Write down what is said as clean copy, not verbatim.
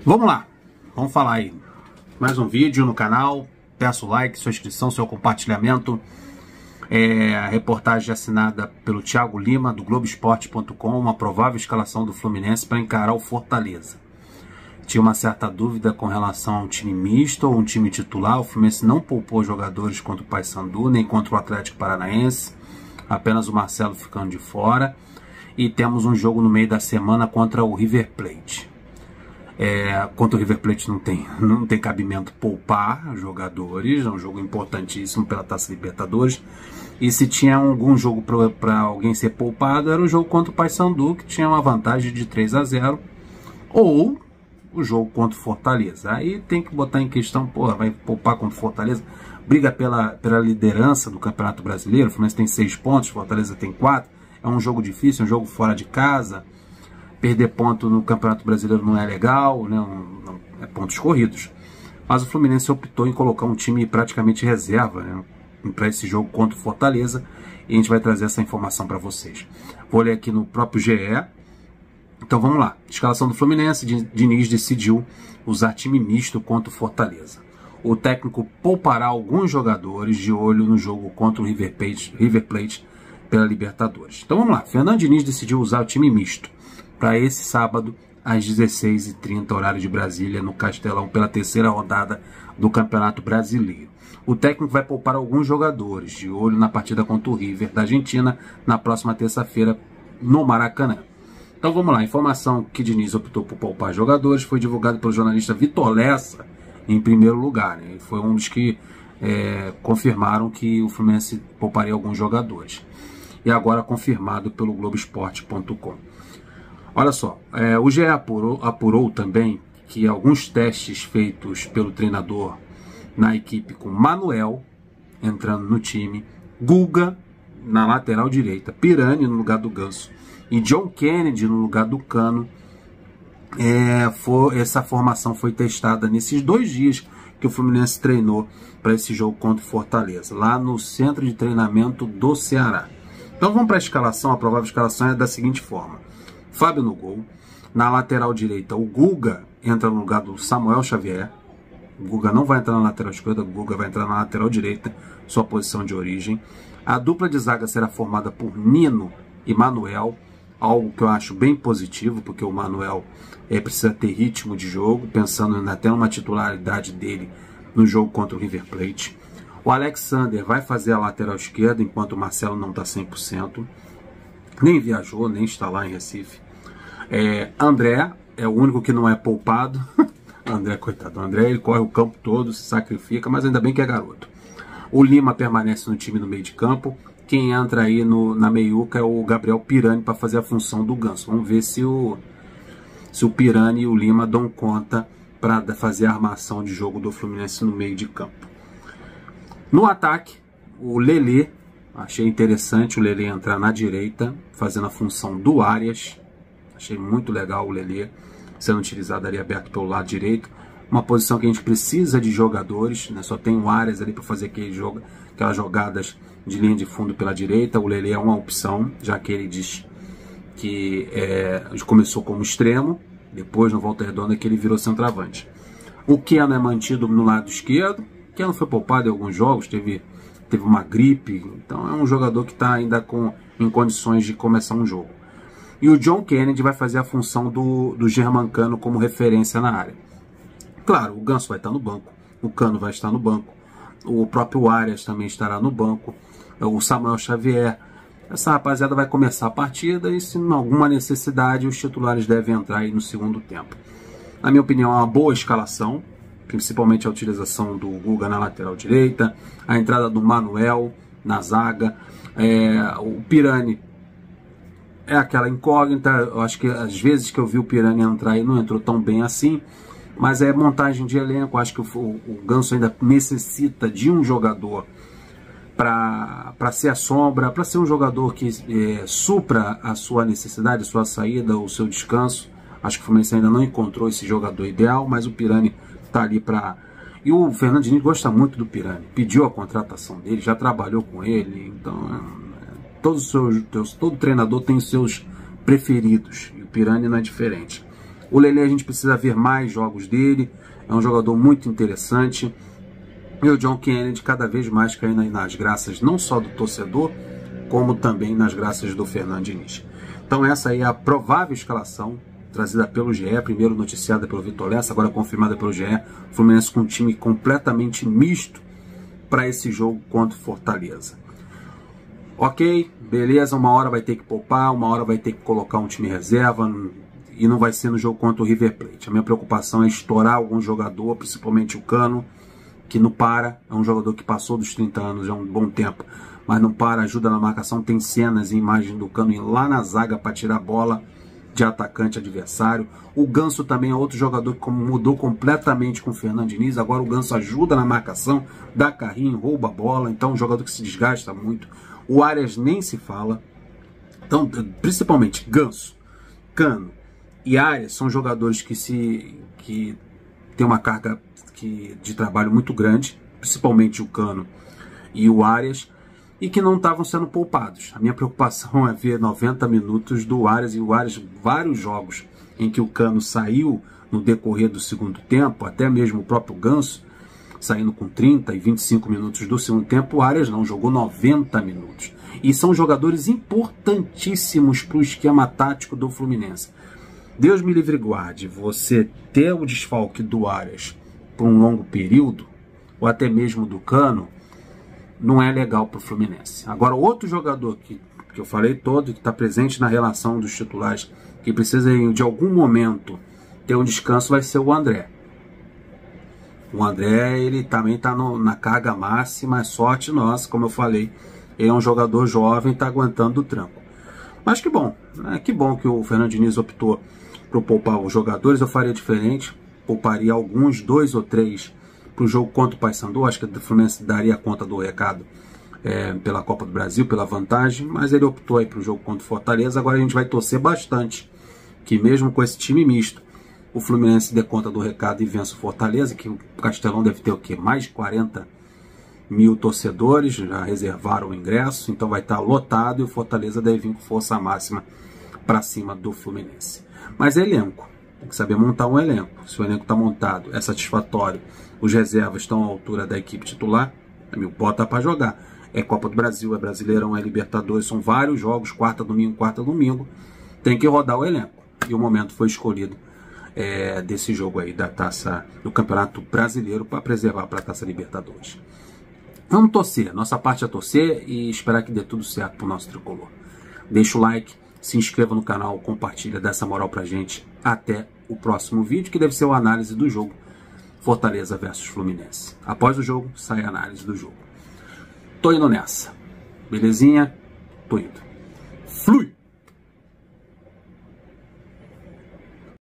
Vamos lá, vamos falar aí. Mais um vídeo no canal. Peço o like, sua inscrição, seu compartilhamento. A reportagem assinada pelo Thiago Lima, do Globoesporte.com, uma provável escalação do Fluminense para encarar o Fortaleza. Tinha uma certa dúvida com relação a um time misto ou um time titular. O Fluminense não poupou jogadores contra o Paysandu, nem contra o Atlético Paranaense. Apenas o Marcelo ficando de fora. E temos um jogo no meio da semana contra o River Plate. Contra o River Plate não tem cabimento poupar jogadores. É um jogo importantíssimo pela Taça Libertadores. E se tinha algum jogo para alguém ser poupado, era o jogo contra o Paysandu, que tinha uma vantagem de 3-0. Ou o jogo contra o Fortaleza. Aí tem que botar em questão, vai poupar contra o Fortaleza? Briga pela liderança do Campeonato Brasileiro. O Fluminense tem 6 pontos, o Fortaleza tem 4. É um jogo difícil, um jogo fora de casa. Perder ponto no Campeonato Brasileiro não é legal, né? É pontos corridos. Mas o Fluminense optou em colocar um time praticamente reserva, né, para esse jogo contra o Fortaleza. E a gente vai trazer essa informação para vocês. Vou ler aqui no próprio GE. Então vamos lá. Escalação do Fluminense. Diniz decidiu usar time misto contra o Fortaleza. O técnico poupará alguns jogadores de olho no jogo contra o River Plate pela Libertadores. Então vamos lá. Fernando Diniz decidiu usar o time misto para esse sábado às 16h30, horário de Brasília, no Castelão, pela terceira rodada do Campeonato Brasileiro. O técnico vai poupar alguns jogadores de olho na partida contra o River da Argentina na próxima terça-feira no Maracanã. Então vamos lá, a informação que Diniz optou por poupar jogadores foi divulgada pelo jornalista Vitor Lessa em primeiro lugar, né? Ele foi um dos que confirmaram que o Fluminense pouparia alguns jogadores. E agora confirmado pelo Globoesporte.com. Olha só, o GE apurou também que alguns testes feitos pelo treinador na equipe com Manuel entrando no time, Guga na lateral direita, Pirani no lugar do Ganso e John Kennedy no lugar do Cano. Essa formação foi testada nesses 2 dias que o Fluminense treinou para esse jogo contra o Fortaleza, lá no centro de treinamento do Ceará. Então vamos para a escalação. A provável escalação é da seguinte forma: Fábio no gol. Na lateral direita, o Guga entra no lugar do Samuel Xavier. O Guga não vai entrar na lateral esquerda, o Guga vai entrar na lateral direita, sua posição de origem. A dupla de zaga será formada por Nino e Manuel, algo que eu acho bem positivo, porque o Manuel precisa ter ritmo de jogo, pensando até numa titularidade dele no jogo contra o River Plate. O Alexander vai fazer a lateral esquerda, enquanto o Marcelo não está 100%. Nem viajou, nem está lá em Recife. André é o único que não é poupado. André, coitado. André, ele corre o campo todo, se sacrifica, mas ainda bem que é garoto. O Lima permanece no time no meio de campo. Quem entra aí na meiuca é o Gabriel Pirani para fazer a função do Ganso. Vamos ver se o Pirani e o Lima dão conta para fazer a armação de jogo do Fluminense no meio de campo. No ataque, o Lelê. Achei interessante o Lelê entrar na direita, fazendo a função do Arias. Achei muito legal o Lelê sendo utilizado ali aberto pelo lado direito. Uma posição que a gente precisa de jogadores, né? Só tem o Arias ali para fazer aquelas jogadas de linha de fundo pela direita. O Lelê é uma opção, já que ele diz que começou como extremo, depois no Volta Redonda que ele virou centroavante. O Keno é mantido no lado esquerdo. O Keno foi poupado em alguns jogos, teve uma gripe, então é um jogador que está ainda em condições de começar um jogo. E o John Kennedy vai fazer a função do Germancano como referência na área. Claro, o Ganso vai estar no banco, o Cano vai estar no banco, o próprio Arias também estará no banco, o Samuel Xavier. Essa rapaziada vai começar a partida e, se não alguma necessidade, os titulares devem entrar aí no segundo tempo. Na minha opinião, é uma boa escalação, principalmente a utilização do Guga na lateral direita, a entrada do Manuel na zaga, o Pirani é aquela incógnita. Eu acho que às vezes que eu vi o Pirani entrar e não entrou tão bem assim, mas é montagem de elenco. Acho que o Ganso ainda necessita de um jogador para ser a sombra, para ser um jogador que supra a sua necessidade, a sua saída, o seu descanso. Acho que o Fluminense ainda não encontrou esse jogador ideal, mas o Pirani tá ali para... E o Fernando Diniz gosta muito do Pirani, pediu a contratação dele, já trabalhou com ele, então todo treinador tem os seus preferidos, e o Pirani não é diferente. O Lelê a gente precisa ver mais jogos dele, é um jogador muito interessante. E o John Kennedy cada vez mais caindo aí nas graças não só do torcedor, como também nas graças do Fernando Diniz. Então essa aí é a provável escalação trazida pelo GE, primeiro noticiada pelo Vitor Lessa, agora confirmada pelo GE. O Fluminense com um time completamente misto para esse jogo contra o Fortaleza. Ok, beleza, uma hora vai ter que poupar, uma hora vai ter que colocar um time reserva, e não vai ser no jogo contra o River Plate. A minha preocupação é estourar algum jogador, principalmente o Cano, que não para, é um jogador que passou dos 30 anos, já há um bom tempo, mas não para, ajuda na marcação, tem cenas e imagens do Cano ir lá na zaga para tirar a bola de atacante adversário. O Ganso também é outro jogador que mudou completamente com o Fernando Diniz, agora o Ganso ajuda na marcação, dá carrinho, rouba a bola, então é um jogador que se desgasta muito. O Arias nem se fala, então principalmente Ganso, Cano e Arias são jogadores que têm uma carga de trabalho muito grande, principalmente o Cano e o Arias, e que não estavam sendo poupados. A minha preocupação é ver 90 minutos do Arias, e o Arias, vários jogos em que o Cano saiu no decorrer do segundo tempo, até mesmo o próprio Ganso, saindo com 30 e 25 minutos do segundo tempo, o Arias não jogou 90 minutos. E são jogadores importantíssimos para o esquema tático do Fluminense. Deus me livre e guarde, você ter o desfalque do Arias por um longo período, ou até mesmo do Cano, não é legal para o Fluminense. Agora, outro jogador que eu falei todo, que está presente na relação dos titulares, que precisa de algum momento ter um descanso, vai ser o André. O André, ele também está na carga máxima, é sorte nossa, como eu falei. Ele é um jogador jovem, está aguentando o tranco. Mas que bom, né? Que bom que o Fernando Diniz optou por poupar os jogadores. Eu faria diferente, pouparia alguns, 2 ou 3, para o jogo contra o Paysandu. Acho que o Fluminense daria conta do recado pela Copa do Brasil, pela vantagem, mas ele optou aí para o jogo contra o Fortaleza. Agora a gente vai torcer bastante que mesmo com esse time misto, o Fluminense dê conta do recado e vença o Fortaleza, que o Castelão deve ter o quê? Mais de 40 mil torcedores, já reservaram o ingresso, então vai estar lotado e o Fortaleza deve vir com força máxima para cima do Fluminense. Mas é elenco, tem que saber montar um elenco. Se o elenco está montado, é satisfatório, os reservas estão à altura da equipe titular, bota para jogar. É Copa do Brasil, é Brasileirão, é Libertadores, são vários jogos, quarta, domingo, tem que rodar o elenco. E o momento foi escolhido desse jogo aí, da taça do Campeonato Brasileiro, para preservar para a Taça Libertadores. Vamos torcer, nossa parte é torcer e esperar que dê tudo certo para o nosso tricolor. Deixa o like, se inscreva no canal, compartilha, dá essa moral pra gente. Até o próximo vídeo, que deve ser a análise do jogo Fortaleza versus Fluminense. Após o jogo, sai a análise do jogo. Tô indo nessa. Belezinha? Tô indo.